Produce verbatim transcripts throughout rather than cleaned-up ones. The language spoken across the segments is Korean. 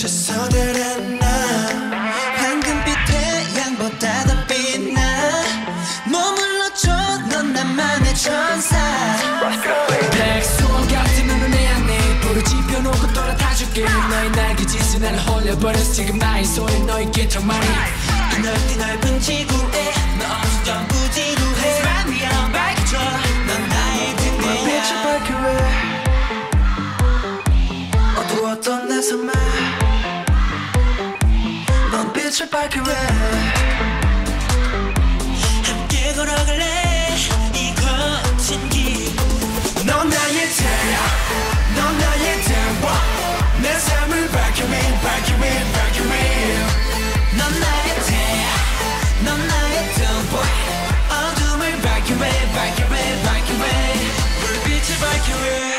멈춰서들은 나 황금빛 태양보다 더 빛나 머물러줘 넌 나만의 천사 백수원 같은 눈은 내 안에 불을 지펴놓고 돌아다줄게 너의 날개짓이 나를 홀려버렸어 지금 나의 손에 너의 기타만이 이 넓디 넓은 지구에 너 없이 전부 지루해 바람이야 밝혀줘 넌 나의 등대야 빛을 밝게 왜 어두웠던 내 삶에 넌 빛을 밝게 왜 함께 걸어갈래 이 거친 길 넌 나의 태양 넌 나의 대화 내 삶을 밝혀 왜 밝혀 왜 밝혀 왜 넌 나의 태양 넌 나의 등불 어둠을 밝혀 왜 밝혀 왜 밝혀 왜 불빛을 밝혀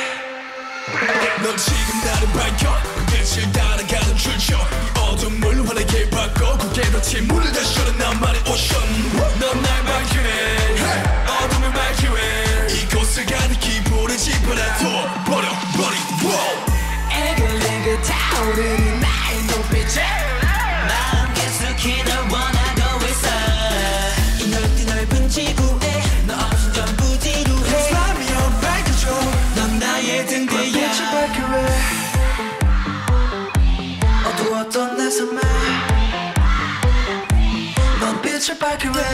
왜넌 지금 나를 밝혀 빛을 따라가는 출처 이 어둠을 환하게 바꿔 고개로 침문을 다시 열어 나만의 오션 넌 날 밝혀 왜 어둠을 밝혀 왜 이곳을 가는 기분을 집어놔둬 버려 버리 애글애글 타오르는 나의 눈빛에 마음 깊숙이 널 원하고 있어 이 넓디 넓은 지구에 너 없이 전부 지루해 바람이여 밝혀줘 넌 나의 등대야 빛을 밝혀 왜 어두웠던 내 삶에 넌 빛을 밝혀 왜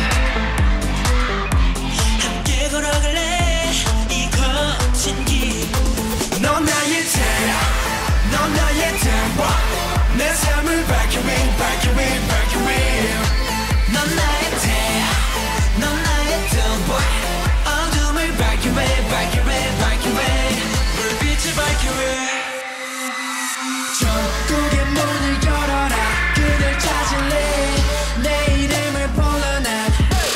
함께 걸어갈래 이 거친 길 넌 나의 태양 넌 나의 대화 내 삶을 밝혀 왜 밝혀 왜 밝혀 왜넌 나의 태양 넌 나의 등불 어둠을 밝혀 왜 밝혀 왜 밝혀 왜 불빛을 밝혀 왜 전국의 문을 열어라 그댈 찾을래 내 이름을 불러 난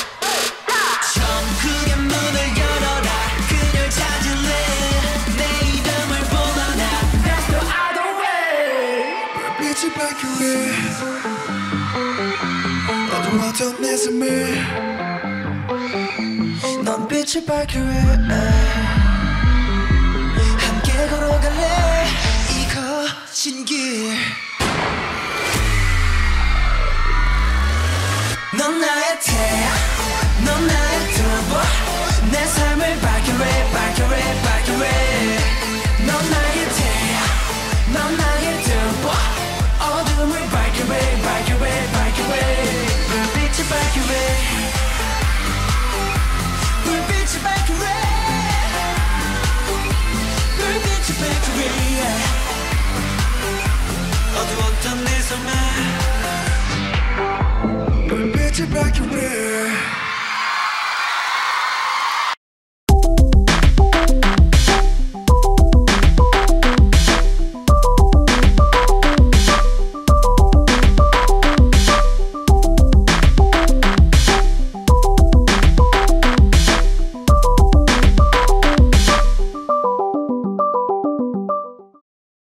전국의 문을 열어라 그녀를 찾을래 내 이름을 불러 난 That's the other way 불빛을 밝혀 왜 어두웠던 내 삶을 넌 빛을 밝혀 왜 함께 걸어갈래 이 거친 길 넌 나의 태양 넌 나의 등불 내 삶을 밝혀 왜 밝혀 왜 밝혀 왜넌 나의 태양 넌 나의 등불 어둠을 밝혀 왜 밝혀 왜 밝혀 왜 불빛을 밝혀 왜 불빛을 밝혀 왜 불빛을 밝혀 왜 어두웠던 내 삶에 불빛을 밝혀 왜